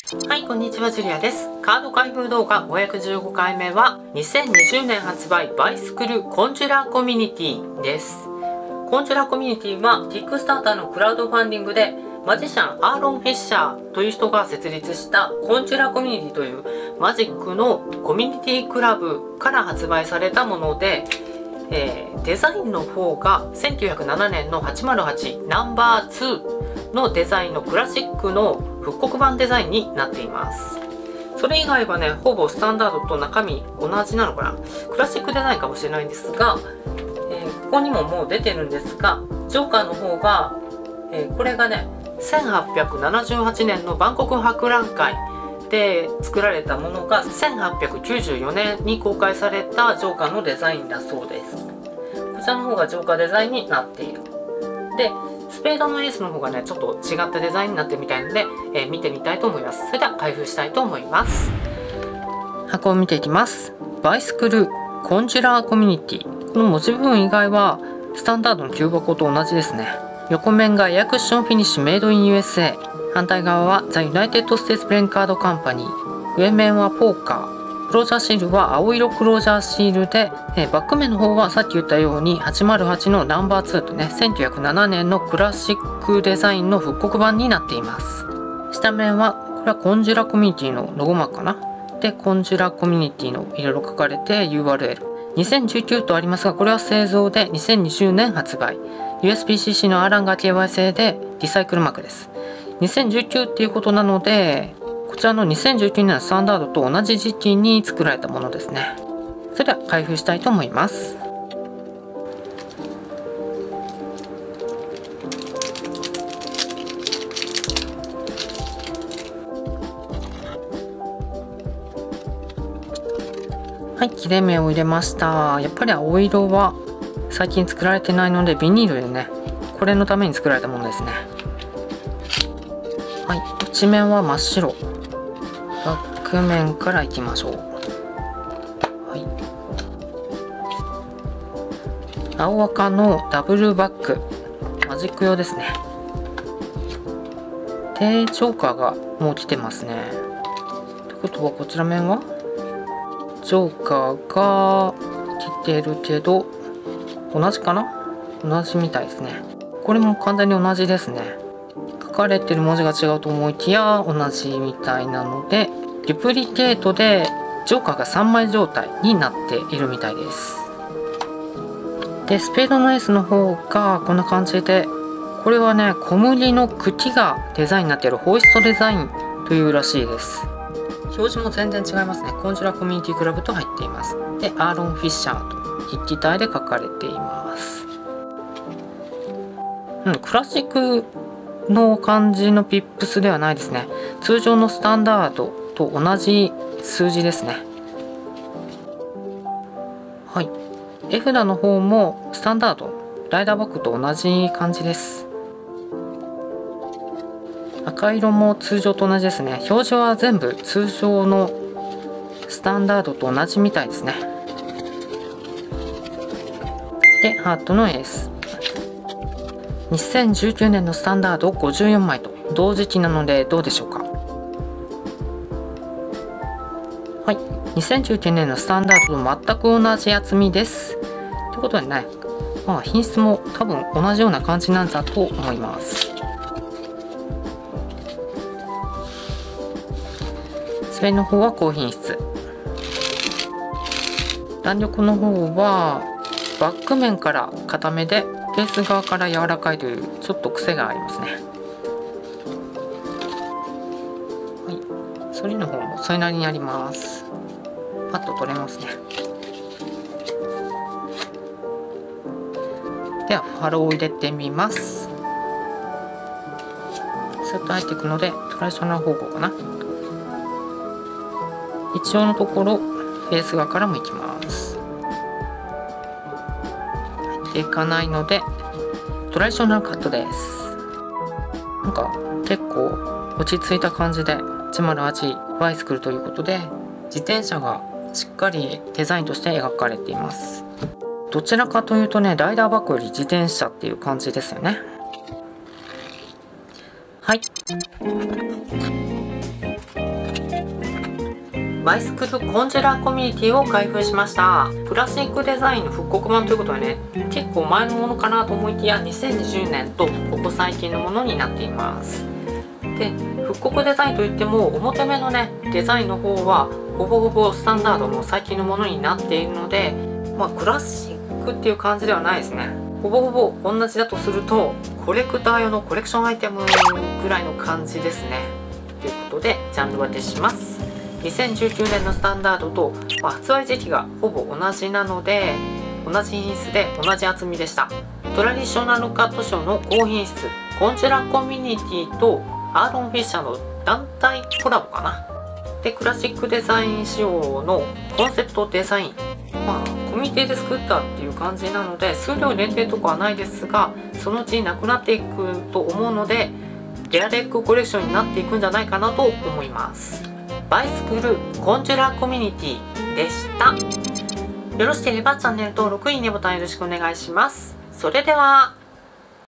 はい、こんにちは、ジュリアです。カード開封動画515回目は2020年発売バイスクルコンジュラーコミュニティです。コンジュラーコミュニティは Kickstarter のクラウドファンディングでマジシャンアーロン・フィッシャーという人が設立したコンジュラーコミュニティというマジックのコミュニティクラブから発売されたもので、デザインの方が1907年の808ナンバー2のデザインのクラシックの復刻版デザインになっています。それ以外はね、ほぼスタンダードと中身同じなのかな。クラシックデザインかもしれないんですが、ここにももう出てるんですが、ジョーカーの方が、これがね、1878年の万国博覧会で作られたものが1894年に公開されたジョーカーのデザインだそうです。こちらの方がジョーカーデザインになっている。で、スペードのエースの方がね、ちょっと違ったデザインになってるみたいので、見てみたいと思います。それでは開封したいと思います。箱を見ていきます。バイスクルコンジュラーコミュニティ。この文字部分以外はスタンダードの旧箱と同じですね。横面がエアクッションフィニッシュメイドイン USA。反対側はザ・ユナイテッド・ステーツ・プレインカード・カンパニー。上面はポーカー。クロージャーシールは青色クロージャーシールで、バック面の方はさっき言ったように808のナンバー2とね、1907年のクラシックデザインの復刻版になっています。下面は、これはコンジュラコミュニティのロゴマークかな。で、コンジュラコミュニティのいろいろ書かれて URL。2019とありますが、これは製造で2020年発売。USPCC のアーランが KY 製でリサイクルマークです。2019っていうことなので、こちらの2019年のスタンダードと同じ時期に作られたものですね。それでは開封したいと思います。はい、切れ目を入れました。やっぱり青色は最近作られてないのでビニールでね、これのために作られたものですね。はい、内面は真っ白。バック面からいきましょう。はい、青赤のダブルバックマジック用ですね。で、ジョーカーがもう来てますね。ってことはこちら面はジョーカーが来てるけど同じかな。同じみたいですね。これも完全に同じですね。書かれてる文字が違うと思いきや同じみたいなので、デュプリケートでジョーカーが3枚状態になっているみたいです。で、スペードのエースの方がこんな感じで、これはね、小麦の茎がデザインになっているホイストデザインというらしいです。表示も全然違いますね。コンジュラコミュニティクラブと入っています。で、アーロン・フィッシャーと筆記体で書かれています。クラシックの感じのピップスではないですね。通常のスタンダードと同じ数字ですね。はい。絵札の方もスタンダード、ライダーバッグと同じ感じです。赤色も通常と同じですね。表示は全部通常のスタンダードと同じみたいですね。で、ハートのエース。2019年のスタンダード54枚と同時期なのでどうでしょうか。はい、2019年のスタンダードと全く同じ厚みです。ということでね、まあ品質も多分同じような感じなんだと思います。スペインの方は高品質。弾力の方はバック面から硬めでベース側から柔らかいというちょっと癖がありますね。はい、反りの方もそれなりにあります。パッと取れますね。ではファローを入れてみます。スッと入っていくのでトラディショナル方向かな。一応のところベース側からもいきます。入っていかないのでトラディショナルカットです。なんか結構落ち着いた感じで108バイスクルということで、自転車がしっかりデザインとして描かれています。どちらかというとね、ライダーバッグより自転車っていう感じですよね。はい。 バイスクルコンジュラーコミュニティを開封しました。クラシックデザインの復刻版ということでね、結構前のものかなと思いきや2020年とここ最近のものになっています。で、復刻デザインといっても表目のねデザインの方はほぼほぼスタンダードの最近のものになっているので、クラシックっていう感じではないですね。ほぼほぼ同じだとするとコレクター用のコレクションアイテムぐらいの感じですね。ということでジャンル分けします。2019年のスタンダードと、発売時期がほぼ同じなので同じ品質で同じ厚みでした。トラディショナルカット賞の高品質コンジュラコミュニティとアーロン・フィッシャーの団体コラボかな。で、クラシックデザイン仕様のコンセプトデザイン、コミュニティで作ったっていう感じなので数量限定とかはないですが、そのうちなくなっていくと思うのでレアレックコレクションになっていくんじゃないかなと思います。バイスクルコンジュラコミュニティでした。よろしければチャンネル登録、いいねボタンよろしくお願いします。それでは。